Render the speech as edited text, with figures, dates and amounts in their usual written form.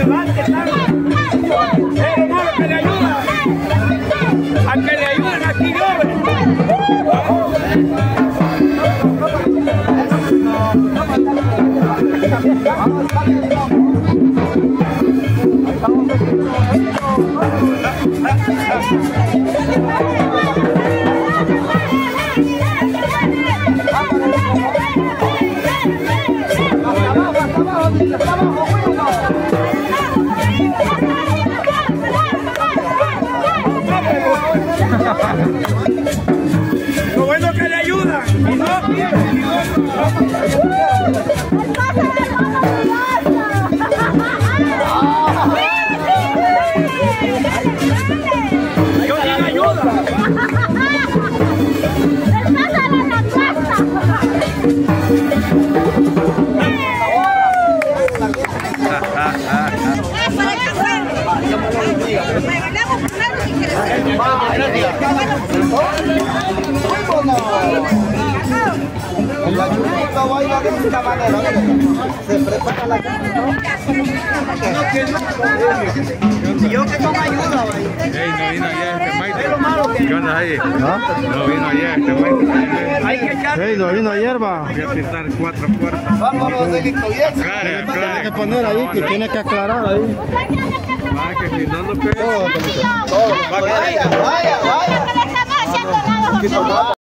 levante, ¿sabes? Pero no, que le ayuda. A que le ayuden aquí, jóvenes. Lo bueno que le ayuda. Y no La baila de esta manera, se prepara la yo que toma ayuda hoy. Ey, no vino ayer este Maite. ¿Qué onda ahí? No vino ayer este Maite. Hay que echar. Ey, no vino ayer, va. Voy a pintar 4 puertas. Vamos a hacer esto bien. Tiene que poner ahí, que tiene que aclarar ahí. Ah, que si no lo pego. Vaya, vaya, vaya.